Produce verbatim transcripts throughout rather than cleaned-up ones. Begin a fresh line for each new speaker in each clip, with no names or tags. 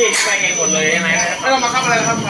พี่ไปเองหมดเลยใช่ไหมไม่ต้องมาคับอะไรครับ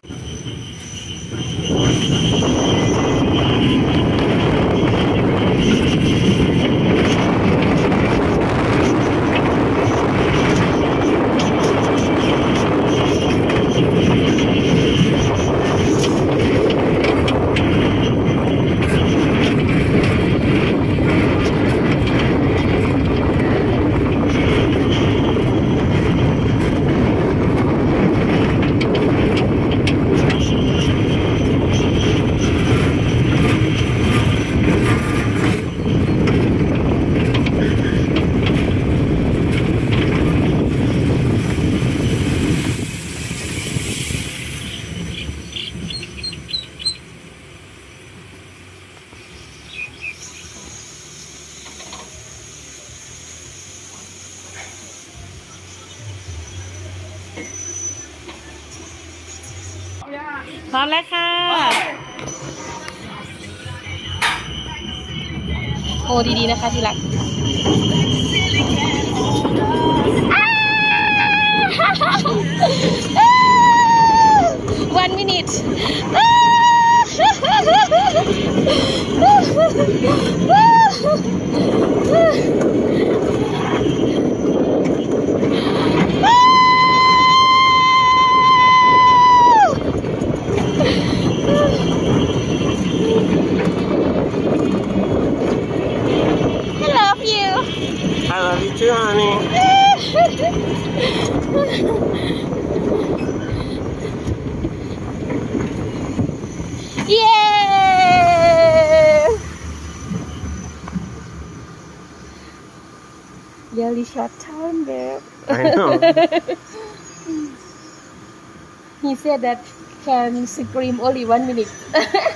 พร้อมแล้วค่ะโอ้ดีๆนะคะที่รัก one minute
I love you too, honey.
Yeah! Really short time, babe.
I know.
He said that can scream only one minute.